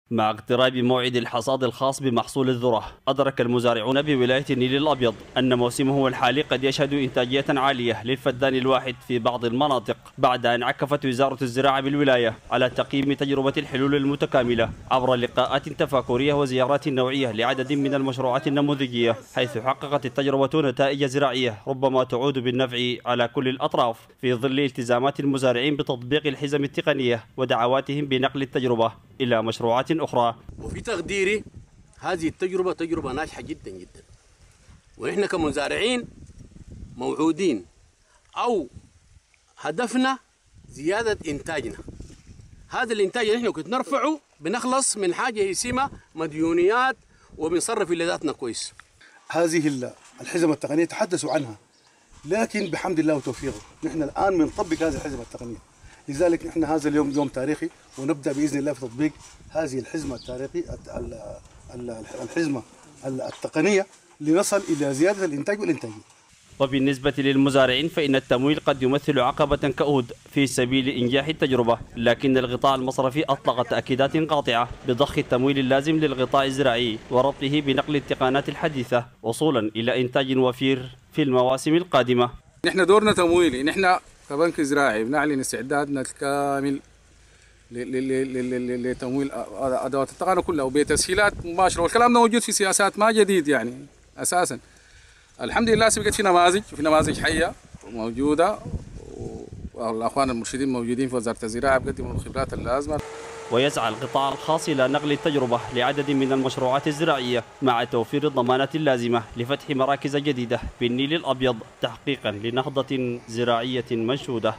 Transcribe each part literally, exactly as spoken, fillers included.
مع اقتراب موعد الحصاد الخاص بمحصول الذرة، أدرك المزارعون بولاية النيل الأبيض أن موسمه الحالي قد يشهد إنتاجية عالية للفدان الواحد في بعض المناطق، بعد أن عكفت وزارة الزراعة بالولاية على تقييم تجربة الحلول المتكاملة عبر لقاءات تفاكرية وزيارات نوعية لعدد من المشروعات النموذجية، حيث حققت التجربة نتائج زراعية ربما تعود بالنفع على كل الأطراف في ظل التزامات المزارعين بتطبيق الحزم التقنية ودعواتهم بنقل التجربة إلى مشروعات أخرى. وفي تقديري هذه التجربة تجربة ناجحة جدا جدا، ونحن كمزارعين موعودين أو هدفنا زيادة إنتاجنا. هذا الإنتاج نحن كنت نرفعه بنخلص من حاجة اسمها مديونيات وبنصرف إلى ذاتنا كويس. هذه الحزم التقنية تحدثوا عنها، لكن بحمد الله وتوفيقه نحن الآن بنطبق هذه الحزم التقنية. لذلك نحن هذا اليوم يوم تاريخي، ونبدأ بإذن الله في تطبيق هذه الحزمة التاريخي الحزمة التقنية لنصل إلى زيادة الإنتاج والإنتاجية. وبالنسبة للمزارعين فإن التمويل قد يمثل عقبة كؤود في سبيل إنجاح التجربة، لكن القطاع المصرفي أطلق تأكيدات قاطعة بضخ التمويل اللازم للقطاع الزراعي وربطه بنقل التقنيات الحديثة وصولا إلى إنتاج وفير في المواسم القادمة. نحن دورنا تمويلي، نحن كبنك زراعي بنعلن استعدادنا الكامل لتمويل ادوات التقنيه كلها وبتسهيلات مباشره، والكلام ده موجود في سياسات ما جديد يعني اساسا. الحمد لله سبقت في نماذج وفي نماذج حيه موجوده، والاخوان المرشدين موجودين في وزاره الزراعه بيقدموا الخبرات اللازمه. ويسعى القطاع الخاص إلى نقل التجربة لعدد من المشروعات الزراعية مع توفير الضمانات اللازمة لفتح مراكز جديدة بالنيل الأبيض تحقيقا لنهضة زراعية منشودة.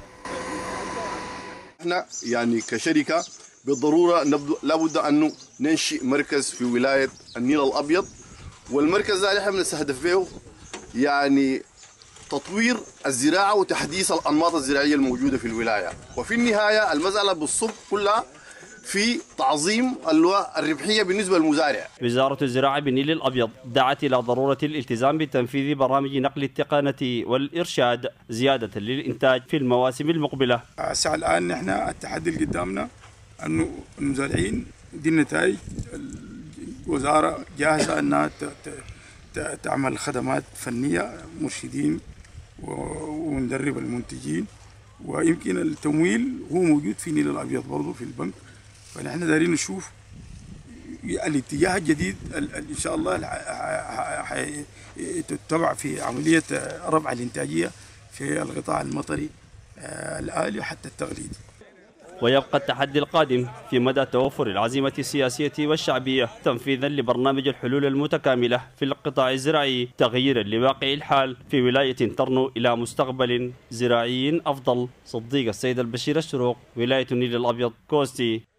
احنا يعني كشركة بالضرورة لابد أن ننشئ مركز في ولاية النيل الأبيض، والمركز ده احنا بنستهدف به يعني تطوير الزراعة وتحديث الأنماط الزراعية الموجودة في الولاية، وفي النهاية المسألة بالصب كلها في تعظيم الربحية بالنسبة للمزارع. وزارة الزراعة بالنيل الأبيض دعت إلى ضرورة الالتزام بتنفيذ برامج نقل التقنية والإرشاد زيادة للإنتاج في المواسم المقبلة. الساعة الآن نحن التحدي اللي قدامنا أنه المزارعين دي النتائج، الوزارة جاهزة أنها تعمل خدمات فنية، مرشدين وندرب المنتجين، ويمكن التمويل هو موجود في النيل الأبيض برضه في البنك. فنحن دايرين نشوف الاتجاه الجديد ان شاء الله تتبع في عمليه رفع الانتاجيه في القطاع المطري الآلي حتى التغليدي. ويبقى التحدي القادم في مدى توفر العزيمة السياسية والشعبية تنفيذا لبرنامج الحلول المتكاملة في القطاع الزراعي، تغييرا لواقع الحال في ولاية ترنو إلى مستقبل زراعي أفضل. صديق السيد البشير الشروق، ولاية النيل الأبيض، كوستي.